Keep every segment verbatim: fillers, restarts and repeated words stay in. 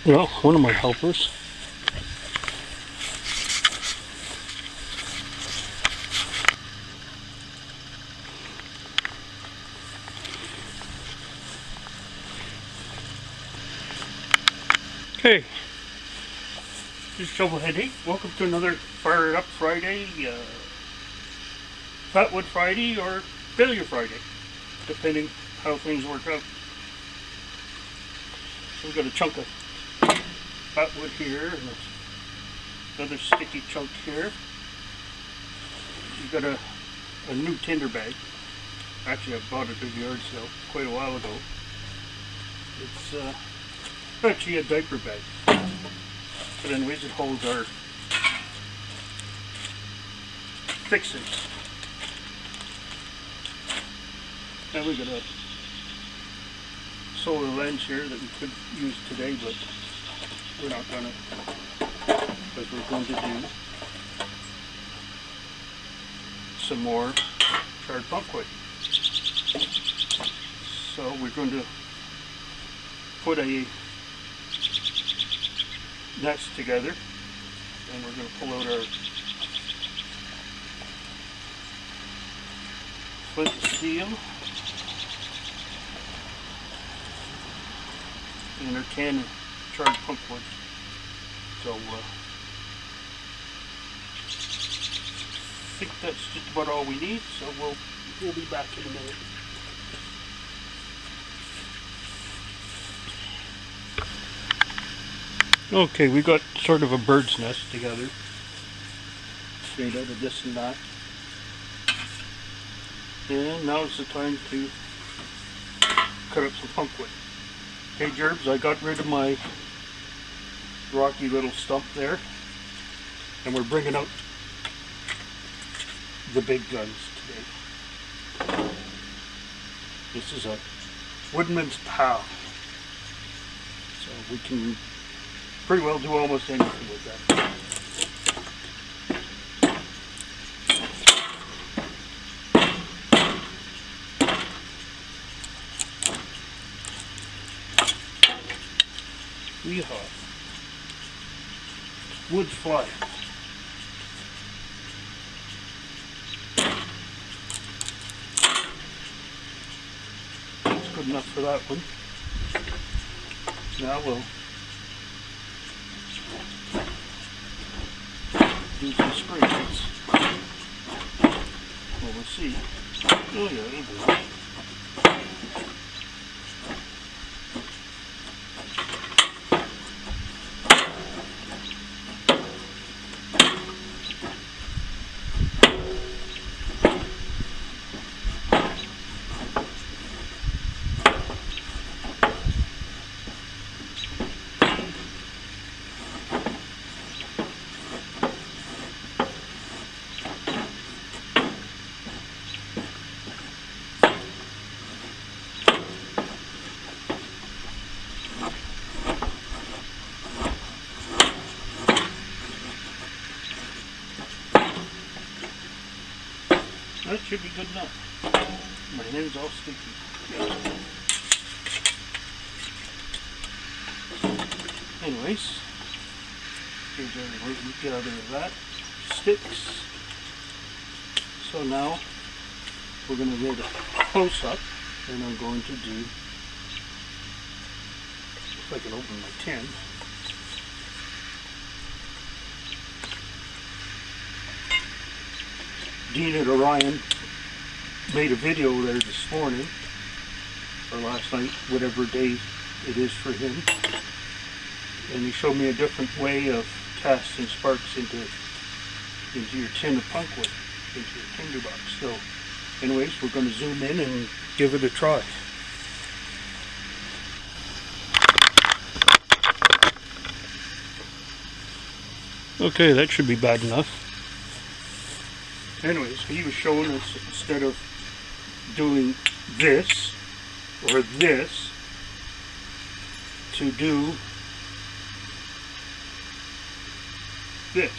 Well, one of my helpers. Okay, this is Shovelhead eight. Welcome to another Fire It Up Friday, uh, Fatwood Friday, or Failure Friday, depending how things work out. So we've got a chunk of Fatwood here, and another sticky chunk here. We've got a, a new tinder bag. Actually, I bought it at the yard sale quite a while ago. It's uh, actually a diaper bag. But anyways, it holds our fixings. Now we got a solar lens here that we could use today, but we're not gonna, because we're going to do some more charred bunkwood. So we're going to put a nest together, and we're going to pull out our flint and steel and our can of charred bunkwood. So uh, I think that's just about all we need, so we'll we'll be back in a minute. Okay, we got sort of a bird's nest together, made out of this and that. And now is the time to cut up some punkwood. Hey Gerbs, I got rid of my rocky little stump there, and we're bringing out the big guns today. This is a woodman's pal, so we can pretty well do almost anything with that. We have wood fly. That's good enough for that one. Now we'll do some springs. Well, we'll see. Oh yeah, it'll do. That should be good enough. My hand's all sticky. Anyways, here's our root gather of that. Sticks. So now we're going to get a close up, and I'm going to do, if I can open my tin. Dean at Orion made a video there this morning, or last night, whatever day it is for him, and he showed me a different way of casting sparks into into your tin of punkwood, into your tinderbox. So anyways, we're going to zoom in and give it a try. Okay, that should be bad enough. Anyways, he was showing us, instead of doing this or this, to do this.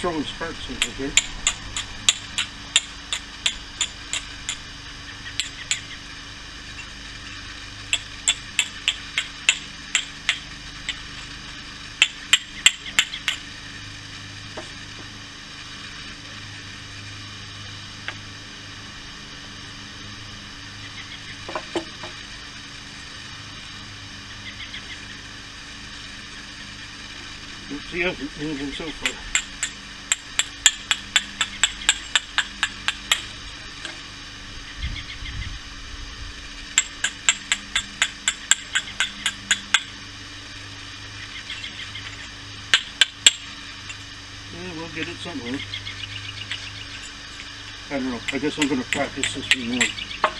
throwing sparks into here. See, I haven't moving so far. Yeah, we'll get it somewhere. I don't know. I guess I'm going to practice this one more.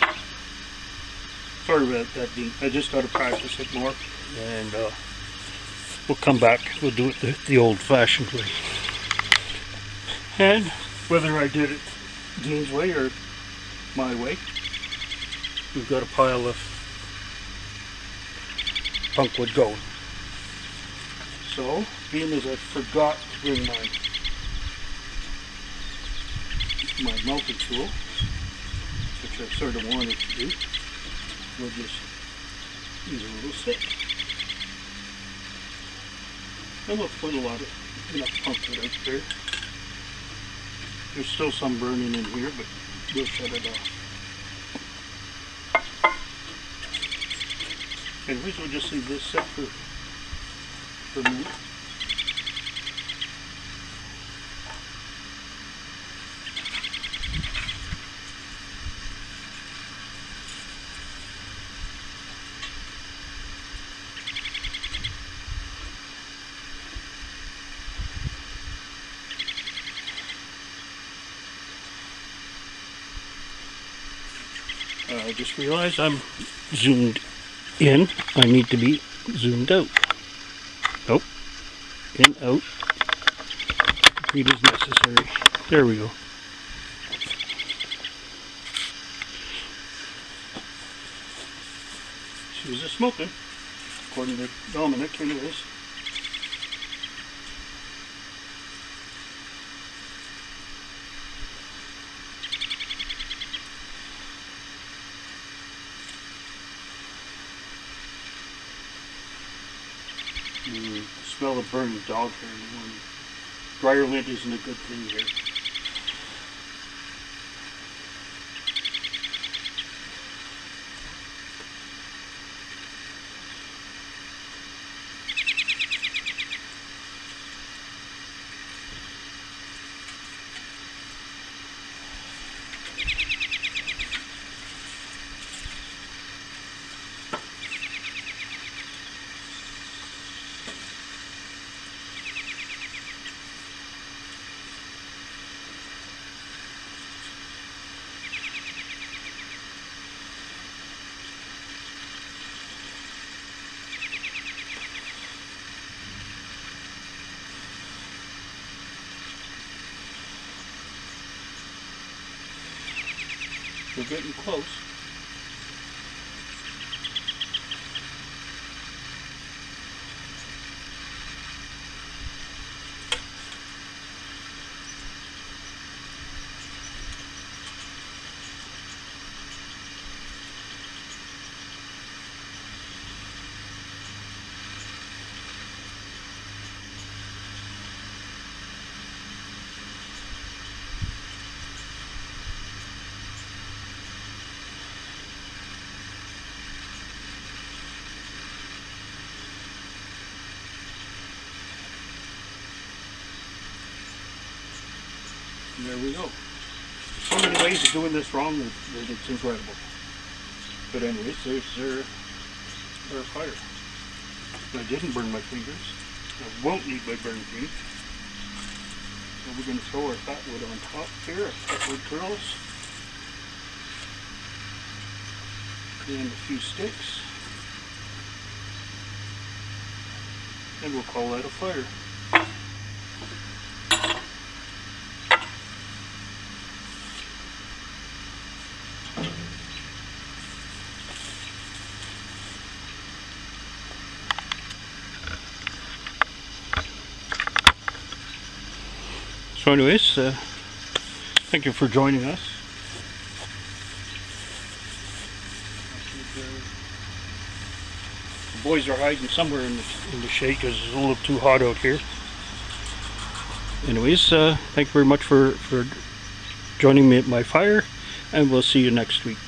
Sorry about that, Dean. I just got to practice it more. And, uh, we'll come back. We'll do it the, the old-fashioned way. And whether I did it Dean's way or my way, we've got a pile of punkwood going. So, being as I forgot to bring my my melting tool, which I sort of wanted to do, we'll just use a little stick. And we'll put a lot of enough punkwood out there. There's still some burning in here, but we'll shut it off. Anyways, we'll just leave this set for, for a minute. Uh, I just realized I'm zoomed in. I need to be zoomed out. Nope. In, out. Repeat is necessary. There we go. She was just smoking, according to Dominic, anyways. Mm, smell of burning dog hair in the morning. Dryer lint isn't a good thing here. We're getting close. And there we go. So many ways of doing this wrong that it's incredible. But anyways, there's our, our fire. I didn't burn my fingers. I won't need my burn feet. So we're going to throw our fatwood on top here, our fatwood curls. And a few sticks. And we'll call that a fire. So anyways, uh, thank you for joining us. The boys are hiding somewhere in the, in the shade because it's a little too hot out here. Anyways, uh, thank you very much for, for joining me at my fire, and we'll see you next week.